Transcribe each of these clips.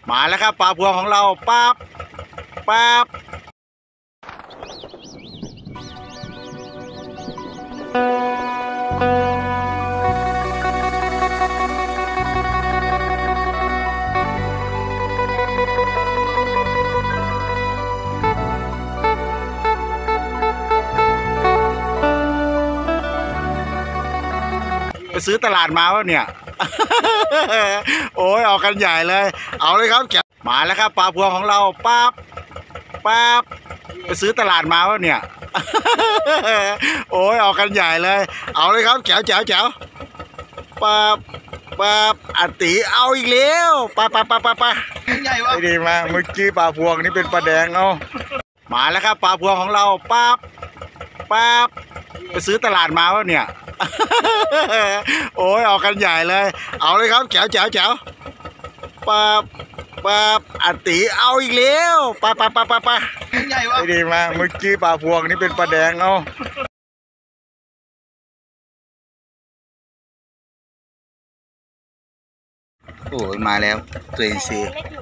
มาแล้วครับปลาพวงของเราปั๊บปั๊บไปซื้อตลาดมาวะเนี่ย โอ้ยออกกันใหญ่เลยเอาเลยครับมาแล้วครับปลาพวงของเราปั๊บปั๊บไปซื้อตลาดมาวะเนี่ย โอ้ยออกกันใหญ่เลยเอาเลยครับแจ๋วแจ๋วแจ๋วปั๊บปั๊บอติเอาอีกแล้วปะใหญ่วะดีมาเมื่อกี้ปลาพวงนี่เป็นปลาแดงเอามาแล้วครับปลาพวงของเราปั๊บปั๊บไปซื้อตลาดมาวะเนี่ย โอ้ยออกกันใหญ่เลยเอาเลยครับแจ๋วแจ๋วแจ๋วปั๊บปั๊บอติเอาอีกแล้วปะใหญ่วะดีมาเมื่อกี้ปลาพวงนี่เป็นปลาแดงเอาโอ้ยมาแล้วตัวเองสิ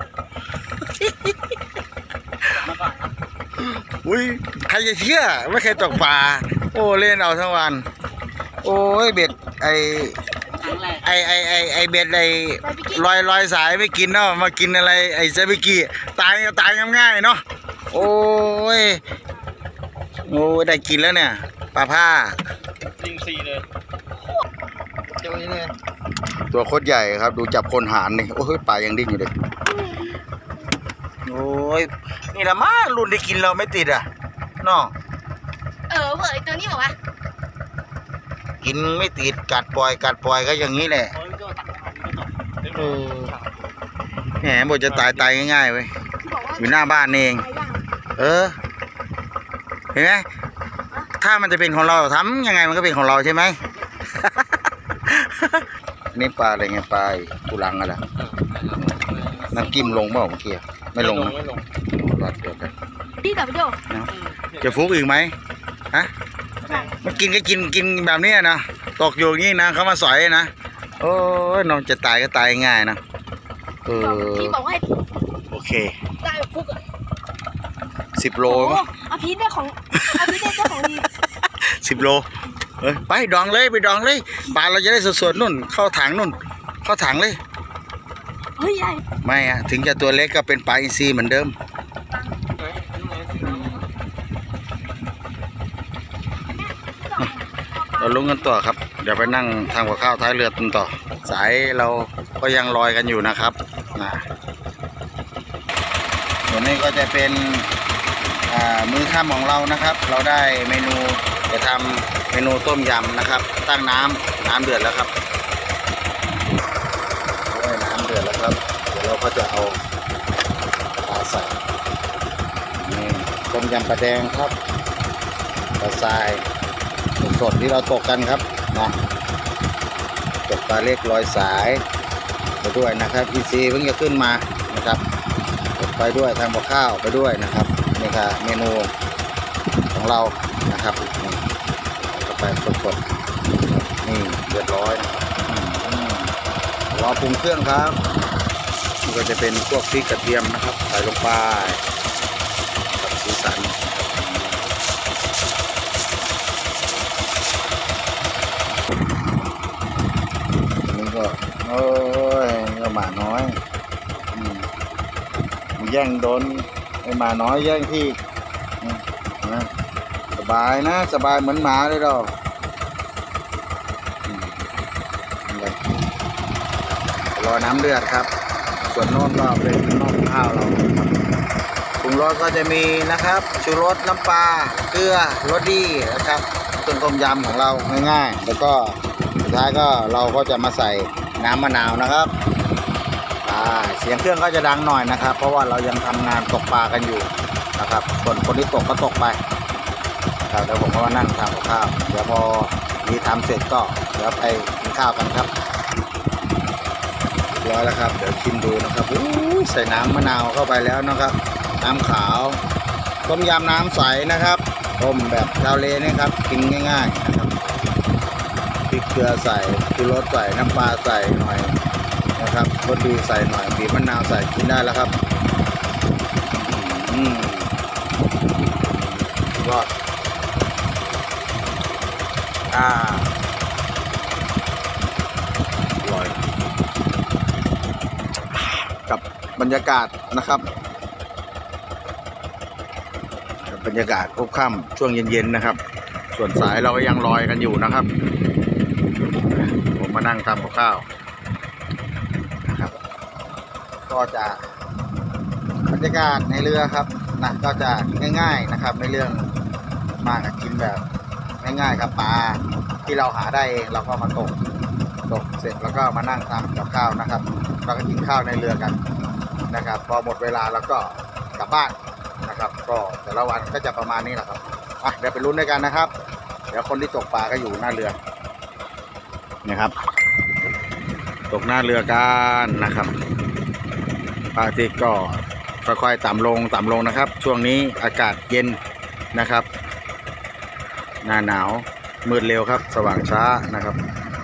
อุ้ยใครจะเชื่อไม่เคยตกปลาโอ้เล่นเอาทั้งวันโอ้ยเบ็ดไอเบ็ดลอยสายไม่กินเนาะมากินอะไรไอซาบิกิตายง่ายๆเนาะโอ้ยได้กินแล้วเนี่ยปลาผ้าจริง4เลยเจ้านี้เลยตัวโคตรใหญ่ครับดูจับคนหารนี่โอ้ยปลายังดิ้นอยู่เลยโอ้ยนี่ละมารุ่นที่กินเราไม่ติดอ่ะเนาะเผยตัวนี้บอกว่ากินไม่ติดกัดปล่อยก็อย่างนี้แหละแหมบอกจะตายง่ายๆเว้ยอยู่หน้าบ้านเองเห็นไหมถ้ามันจะเป็นของเราทำยังไงมันก็เป็นของเราใช่ไหม นี่ปลาอะไรไงปลากุลังอะไรน้ำกิ้มลงเปล่าเมื่อกี้ไม่ลงรอดเดียวกันพี่กับพี่โจจะฟุกอีกไหมฮะมันกินก็กินแบบนี้นะตกอยู่นี่นะเขามาสอยนะโอ้ยน้องจะตายก็ตายง่ายนะพี่บอกให้โอเคได้ฟุก 10 โลมั้งอภิได้เจ้าของดี 10 โลไปดองเลยปลาเราจะได้สดๆนู่นเข้าถังนู่นเข้าถังเลยเฮ้ยใหญ่ไม่อะถึงจะตัวเล็กก็เป็นปลาอินทรีเหมือนเดิมเราลุ้นกันต่อครับเดี๋ยวไปนั่งทำกับข้าวท้ายเรือต่อสายเราก็ยังลอยกันอยู่นะครับส่วนนี้ก็จะเป็นมื้อค่ำของเรานะครับเราได้เมนูจะทำเมนูต้มยำนะครับตั้งน้ำเดือดแล้วครับน้ำเดือดแล้วครับเดี๋ยวเราก็จะเอาปลาใส่นี่ต้มยำปลาแดงครับปลาทรายสดที่เราตกกันครับนะตกปลาเล็กลอยสายไปด้วยนะครับอีซีเพิ่งจะขึ้นมานะครับไปด้วยทำกับข้าวไปด้วยนะครับนี่ค่ะเมนูของเรานะครับเข้าไปสดๆนี่เรียบร้อยรอปรุงเครื่องครับนี่ก็จะเป็นพวกพริกกระเทียมนะครับใส่ลงไปกับสีสันนี่ก็โอ้ยก็หมาน้อยแย่งโดนไอหมาน้อยแย่งที่สบายนะสบายเหมือนหมาเลยเรารอน้ำเดือดครับส่วนโน้นก็เป็นน่องข้าวเราปรุงรสก็จะมีนะครับชูรสน้ำปลาเกลือรสดีนะครับต้นต้มยำของเราง่ายๆแล้วก็สุดท้ายก็เราก็จะมาใส่น้ำมะนาวนะครับเสียงเครื่องก็จะดังหน่อยนะครับเพราะว่าเรายังทำงานตกปลากันอยู่นะครับคนที่ตกก็ตกไปครับเดี๋ยวผมก็มานั่งทำกับข้าวเดี๋ยวพอมีทำเสร็จก็เดี๋ยวไปกินข้าวกันครับรอแล้วครับเดี๋ยวชิมดูนะครับใส่น้ำมะนาวเข้าไปแล้วนะครับน้ำขาวต้มยำน้ำใสนะครับต้มแบบชาวเลนี่ครับกินง่ายๆนะครับพริกเกลือใส่ชูรสใส่น้ำปลาใส่หน่อยนะนะครับรสดีใส่หน่อยบีบมะนาวใส่กินได้แล้วครับรอดอร่อยกับบรรยากาศนะครับบรรยากาศพบค่ำช่วงเย็นๆนะครับส่วนสายเราก็ยังลอยกันอยู่นะครับผมมานั่งทำกับข้าวนะครับก็จะบรรยากาศในเรือครับนะก็จะง่ายๆนะครับไม่เรื่องมากกินแบบง่ายๆครับปลาที่เราหาได้เองเราก็มาตกเสร็จแล้วก็มานั่งทำกับข้าวนะครับเราก็กินข้าวในเรือกันนะครับพอหมดเวลาแล้วก็กลับบ้านนะครับก็แต่ละวันก็จะประมาณนี้แหละครับเดี๋ยวไปลุ้นด้วยกันนะครับเดี๋ยวคนที่ตกปลาก็อยู่หน้าเรือนะครับตกหน้าเรือกันนะครับพระอาทิตย์ก็ค่อยๆต่ำลงนะครับช่วงนี้อากาศเย็นนะครับหน้าหนาวมืดเร็วครับสว่างช้านะครับ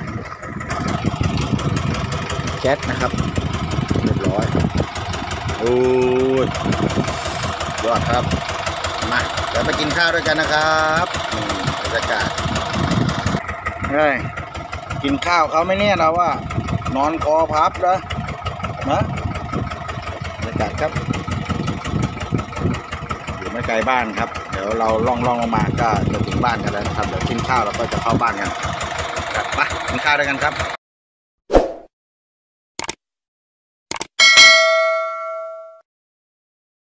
แก๊สนะครับเรียบร้อยโอ้ยยอดครับมาเดี๋ยวไปกินข้าวด้วยกันนะครับบรรยากาศเฮ้ยกินข้าวเขาไม่เนี่ยนะว่านอนคอพับนะบรรยากาศครับอยู่ไม่ไกลบ้านครับเดี๋ยวเราล่องลงมาก็จะถึงบ้านกันแล้วนะครับเดี๋ยวกินข้าวเราก็จะเข้าบ้านกันไปกินข้าวด้วยกันครับ